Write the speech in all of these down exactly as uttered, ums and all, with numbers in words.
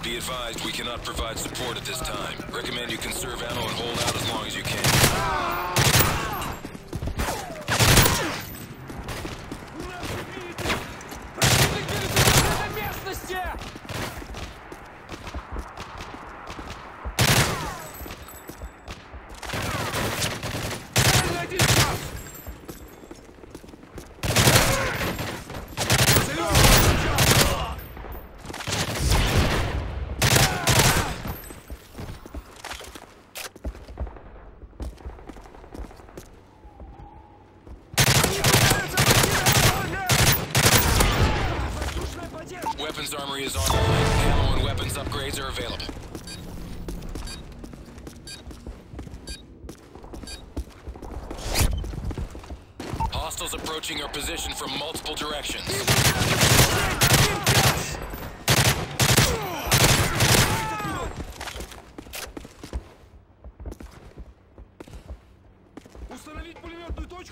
Be advised, we cannot provide support at this time. Recommend you conserve ammo and hold out as long as you can. Weapons armory is online. Ammo and weapons upgrades are available. Hostiles approaching your position from multiple directions. Установить пулеметную точку.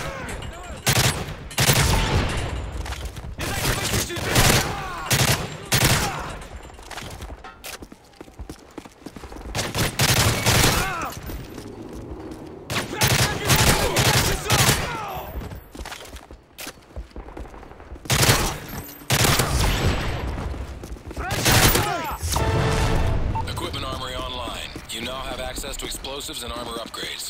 Equipment armory online. You now have access to explosives and armor upgrades.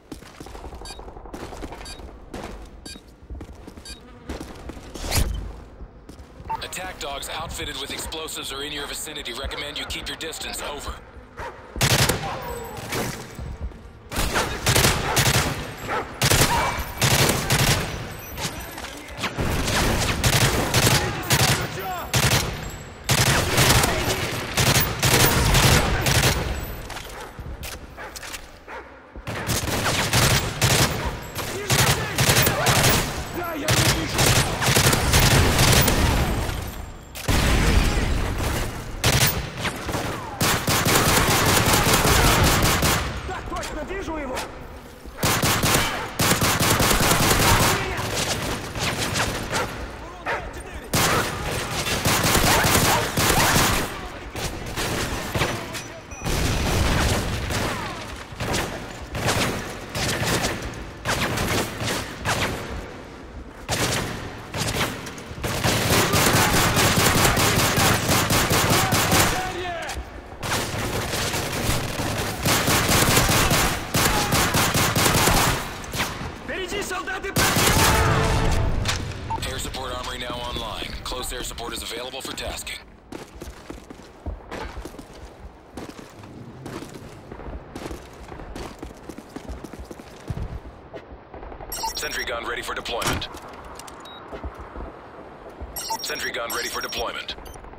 Attack dogs outfitted with explosives are in your vicinity. Recommend you keep your distance. Over. Air support armory now online. Close air support is available for tasking. Sentry gun ready for deployment. Sentry gun ready for deployment.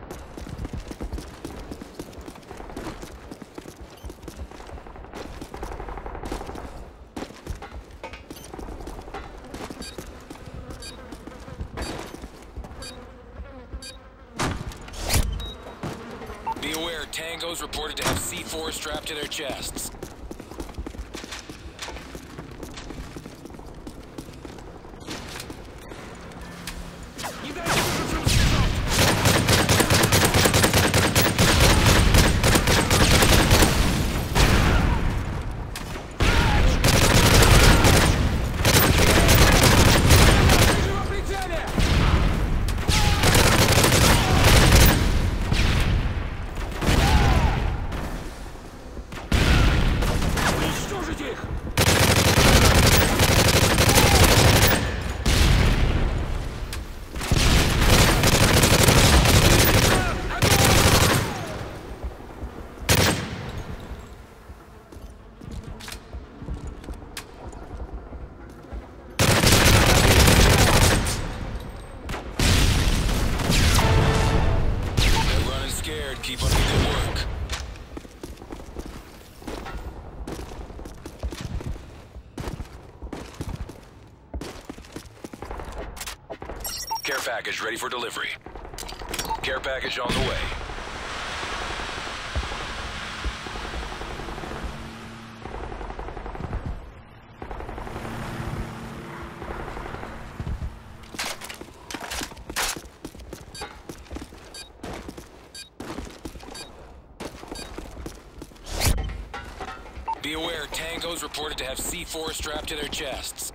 Be aware, Tangos reported to have C four strapped to their chests. Keep up the good work. Care package ready for delivery. Care package on the way. Be aware, tangos reported to have C four strapped to their chests.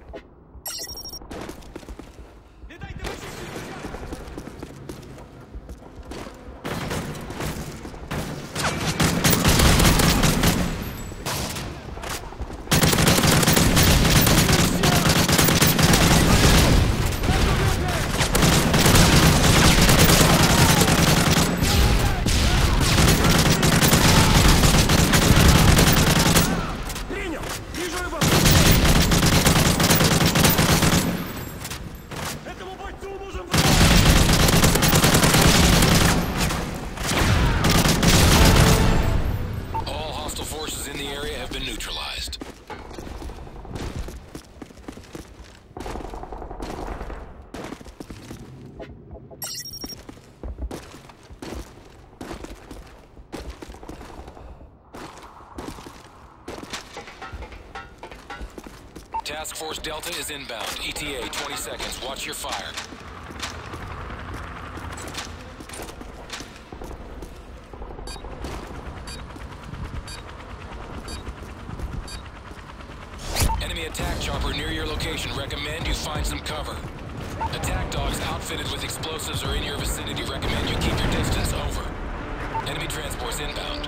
Task Force Delta is inbound. E T A, twenty seconds. Watch your fire. Enemy attack chopper near your location. Recommend you find some cover. Attack dogs outfitted with explosives are in your vicinity. Recommend you keep your distance. Over. Enemy transports inbound.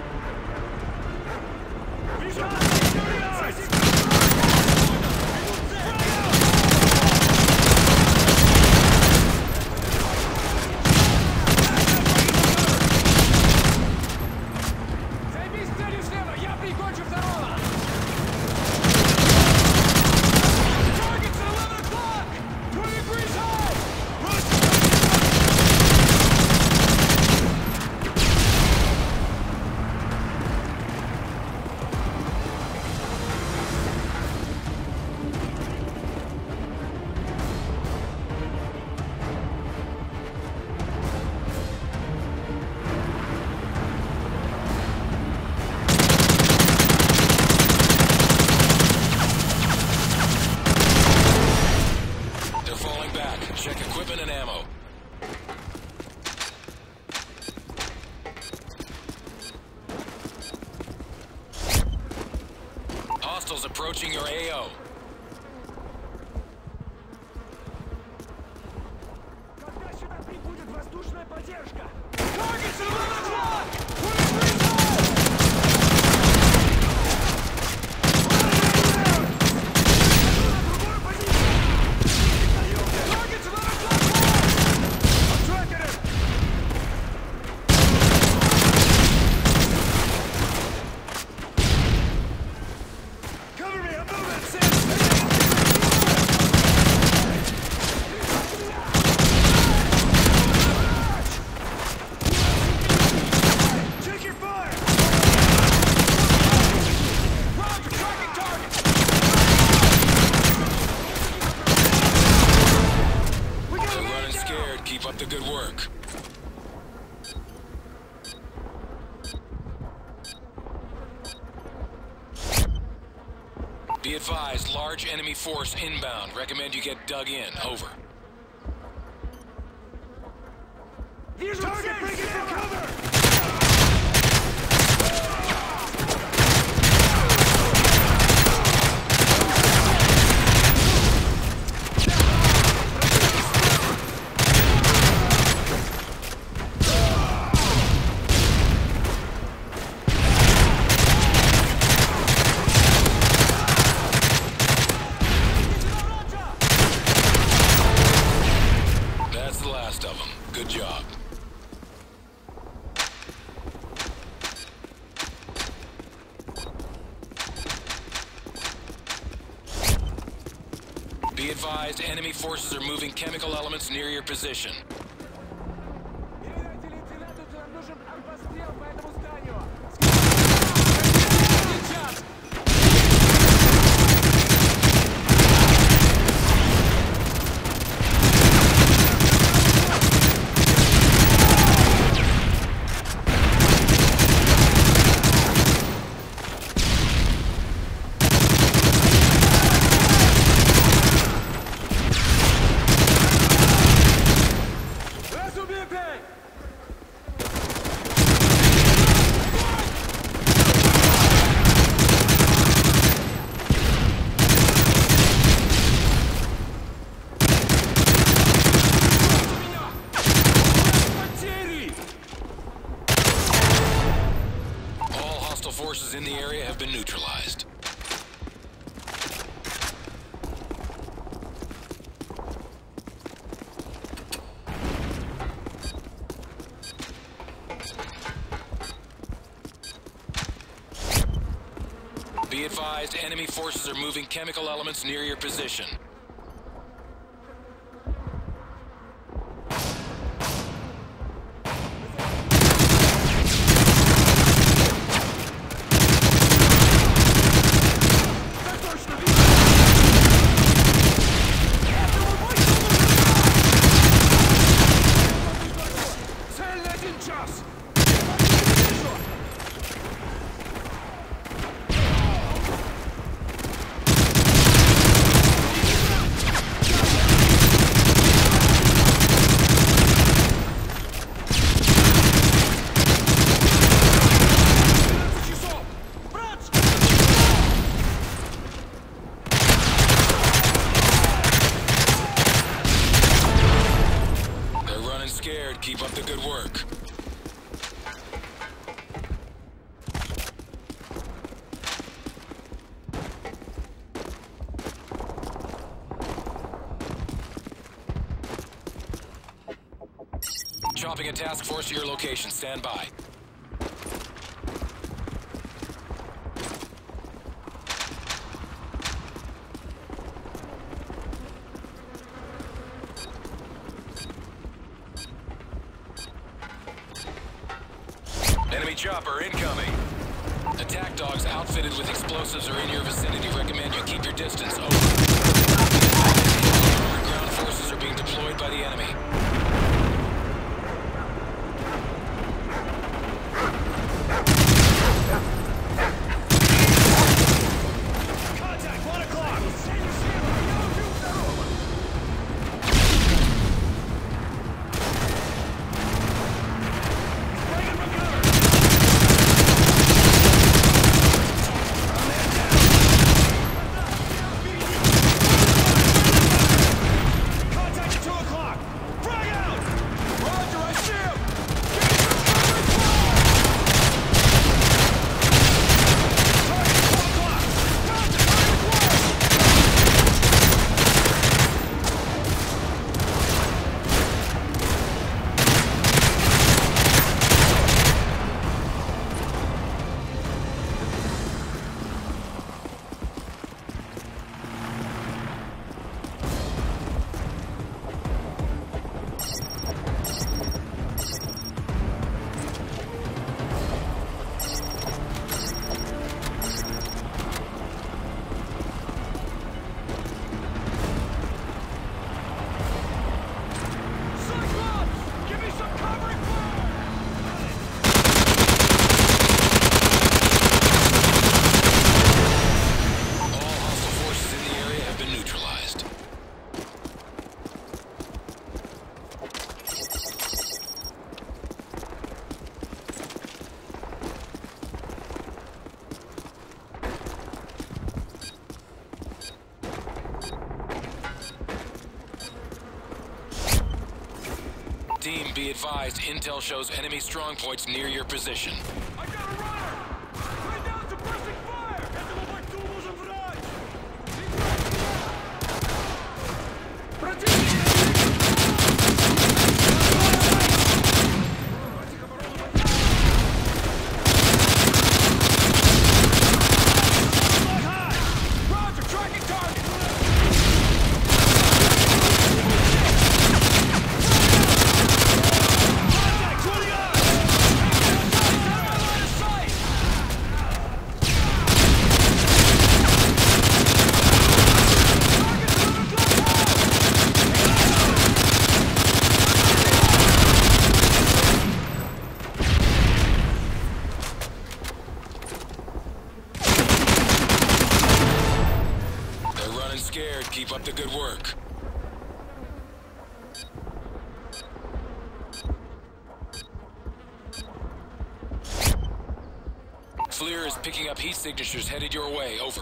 Check equipment and ammo. Hostiles approaching your A O. Keep up the good work. Be advised, large enemy force inbound. Recommend you get dug in. Over. Target, break it for cover! Of them. Good job. Be advised, enemy forces are moving chemical elements near your position. forces in the area have been neutralized. Be advised, enemy forces are moving chemical elements near your position. Keep up the good work. Chopping a task force to your location. Stand by. Enemy chopper incoming. Attack dogs outfitted with explosives are in your vicinity. Recommend you keep your distance. Over. Ground forces are being deployed by the enemy. Team, be advised, intel shows enemy strong points near your position. I got a runner! Right now it's a bursting fire! Этого бойцу нужен врач! Противник! Roger, tracking target! Scared, keep up the good work. FLIR is picking up heat signatures headed your way. Over.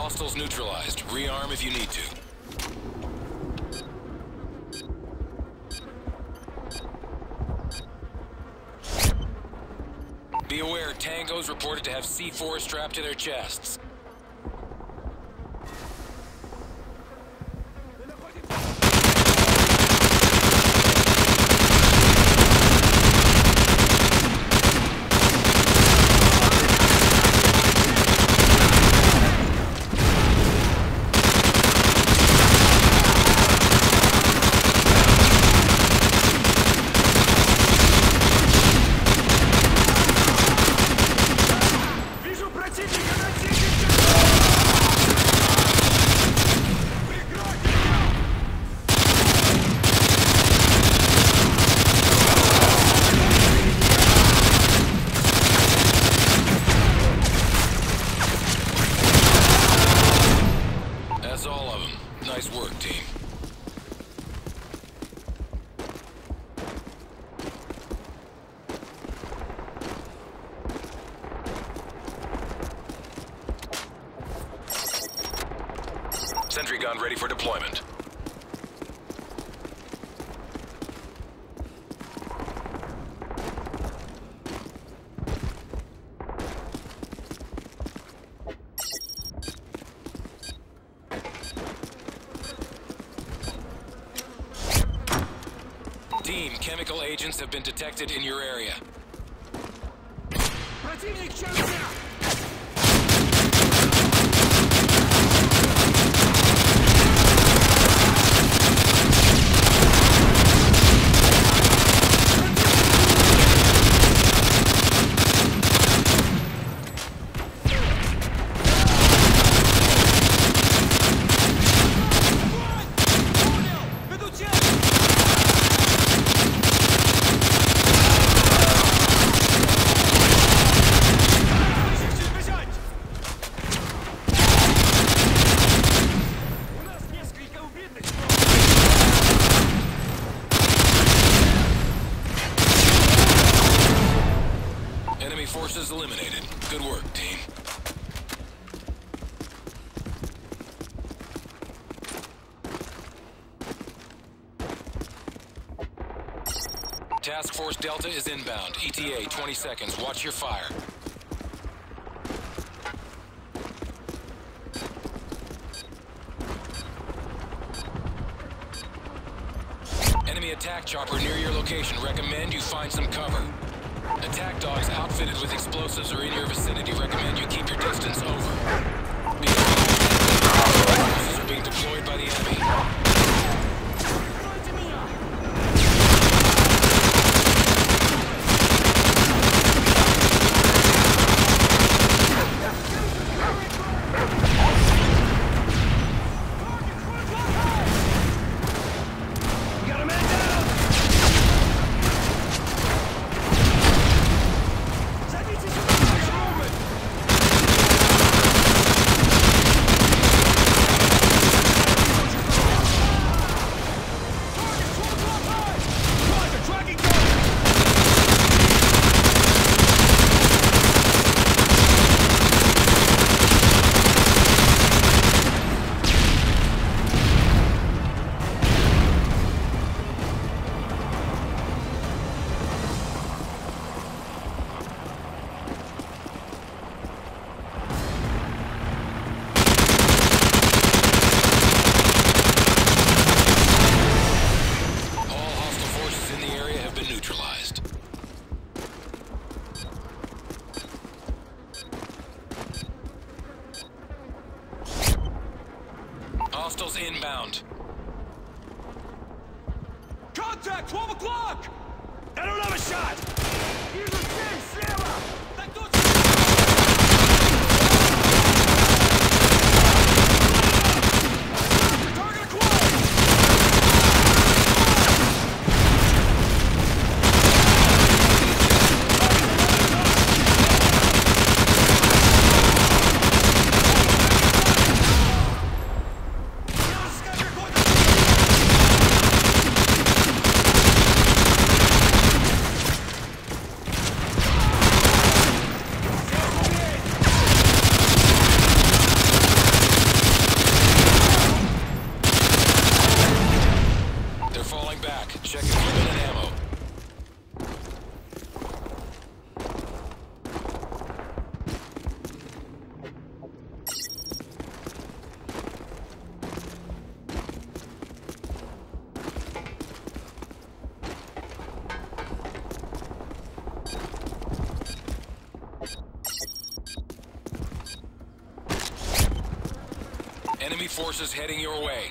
Hostiles neutralized. Rearm if you need to. Be aware, Tangos reported to have C four strapped to their chests. Nice work, team. Sentry gun ready for deployment. Team, chemical agents have been detected in your area. Противник чарся! Enemy forces eliminated. Good work, team. Task Force Delta is inbound. E T A twenty seconds. Watch your fire. Enemy attack chopper near your location. Recommend you find some cover. Attack dogs outfitted with explosives are in your vicinity. Recommend you keep your distance over. Be advised, forces are being deployed by the enemy. Hostiles inbound. Contact! twelve o'clock! I don't have a shot! Вижу цель слева! Так точно! Target acquired! Enemy forces heading your way.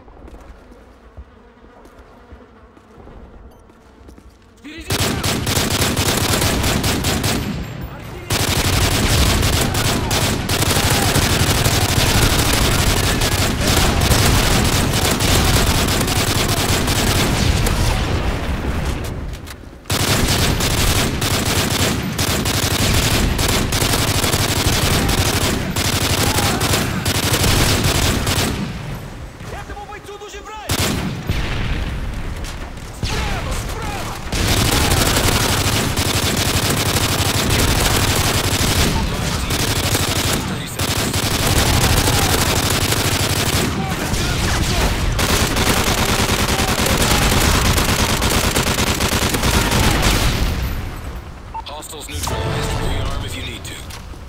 Hostiles neutralized. Rearm if you need to.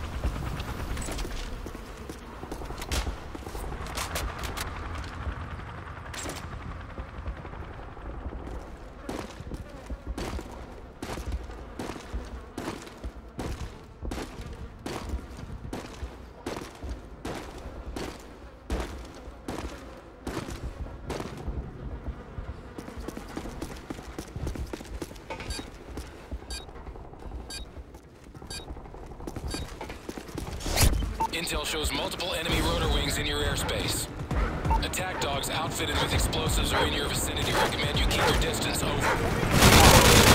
Intel shows multiple enemy rotor wings in your airspace. Attack dogs outfitted with explosives are in your vicinity. Recommend you keep your distance over.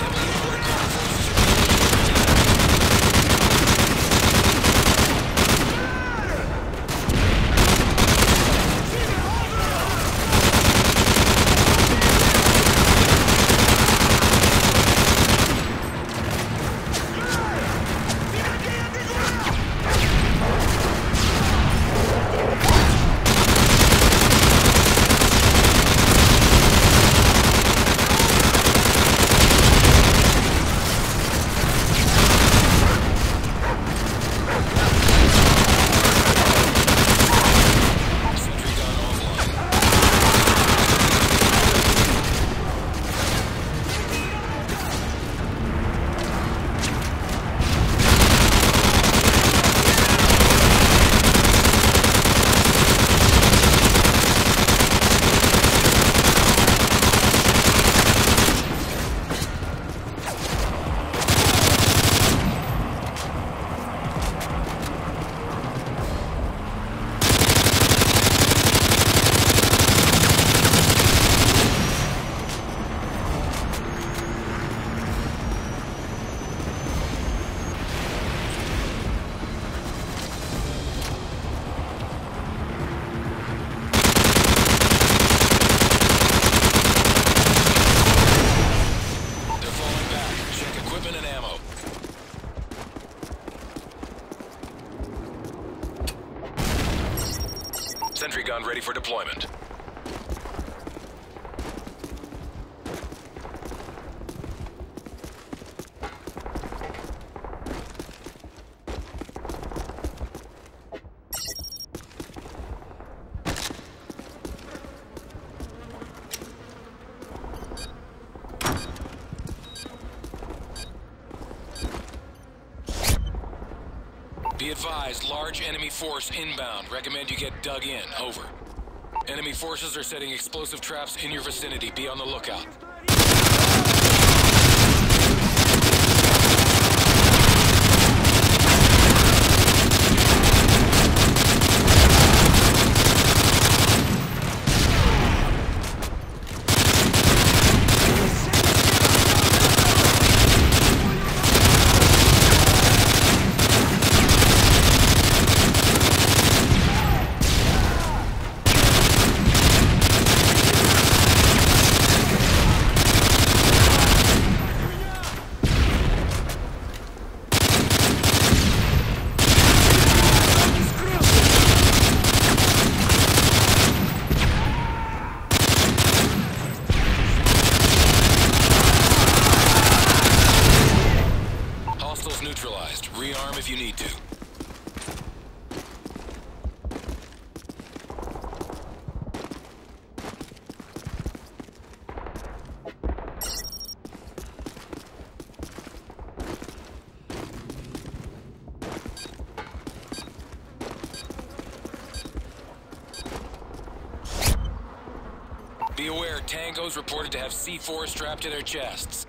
Sentry gun ready for deployment. Be advised, large enemy force inbound. Recommend you get dug in. Over. Enemy forces are setting explosive traps in your vicinity. Be on the lookout. Be aware, Tangos reported to have C four strapped to their chests.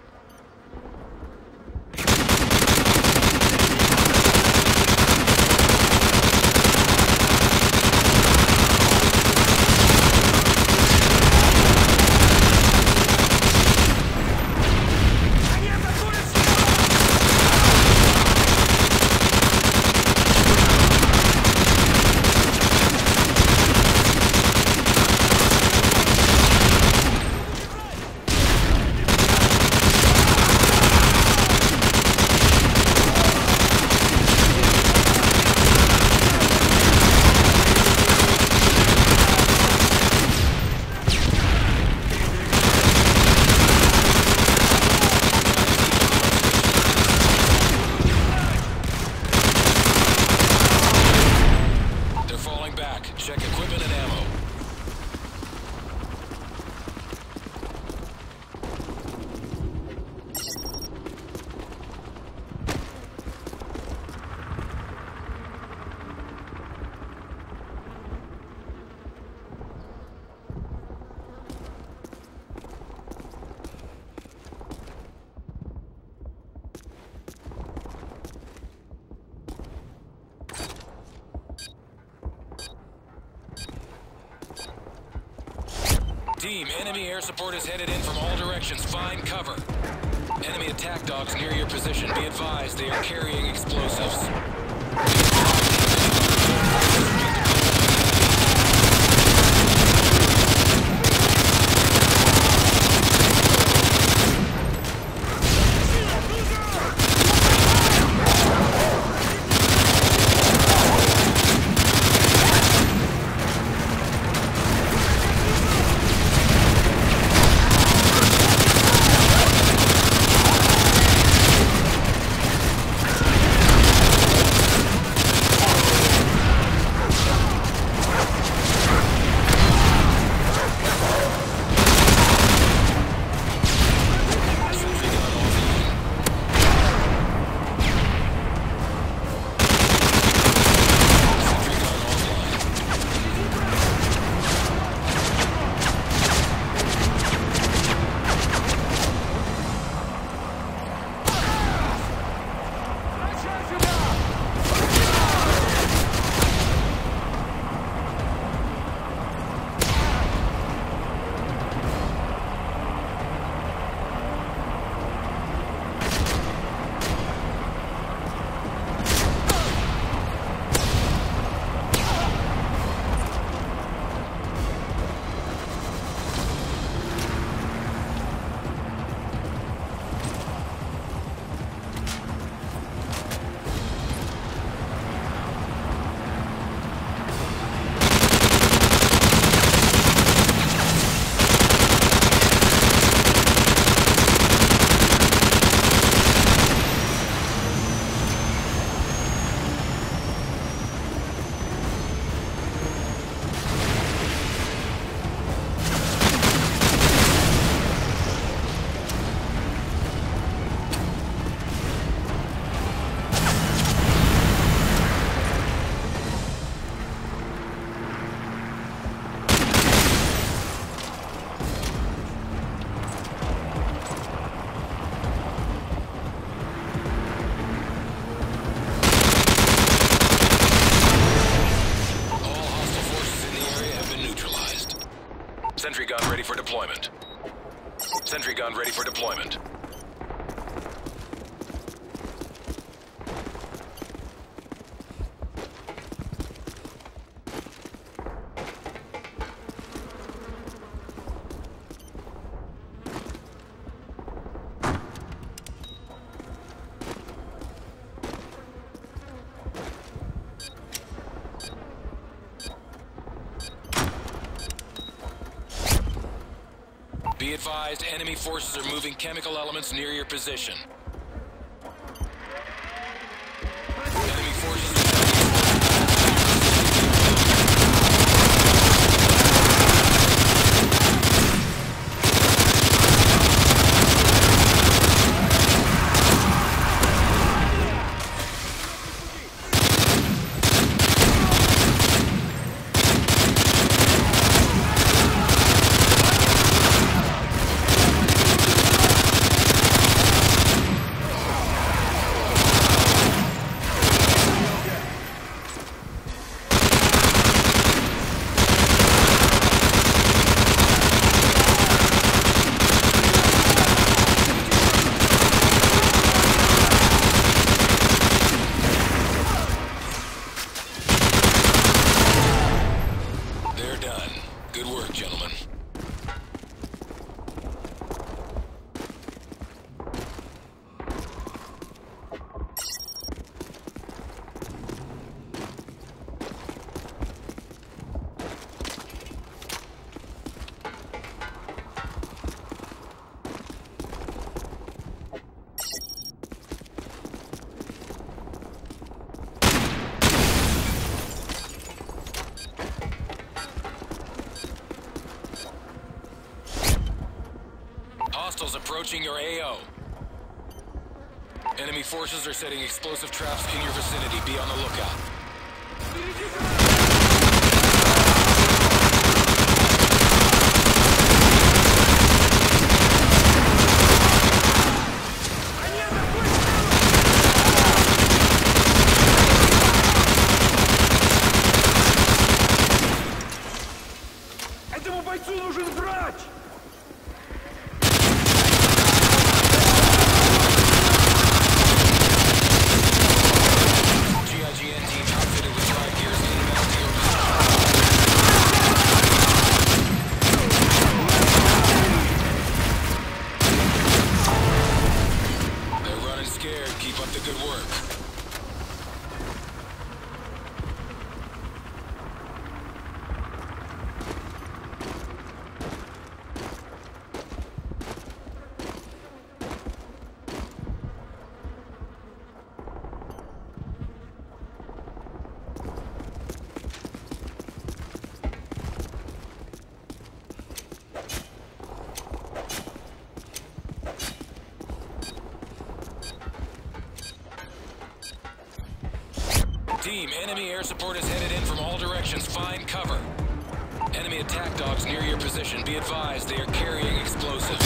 Team, enemy air support is headed in from all directions. Find cover. Enemy attack dogs near your position. Be advised, they are carrying explosives. Sentry gun ready for deployment. Sentry gun ready for deployment. Be advised, enemy forces are moving chemical elements near your position. Enemy forces are... approaching your A O. Enemy forces are setting explosive traps in your vicinity. Be on the lookout. Этому бойцу нужен врач! G I G N team outfitted with drive gears inbound to your position. They're running scared. Keep up the good work. Team, enemy air support is headed in from all directions. Find cover. Enemy attack dogs near your position. Be advised, they are carrying explosives.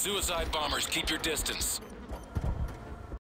Suicide bombers, keep your distance.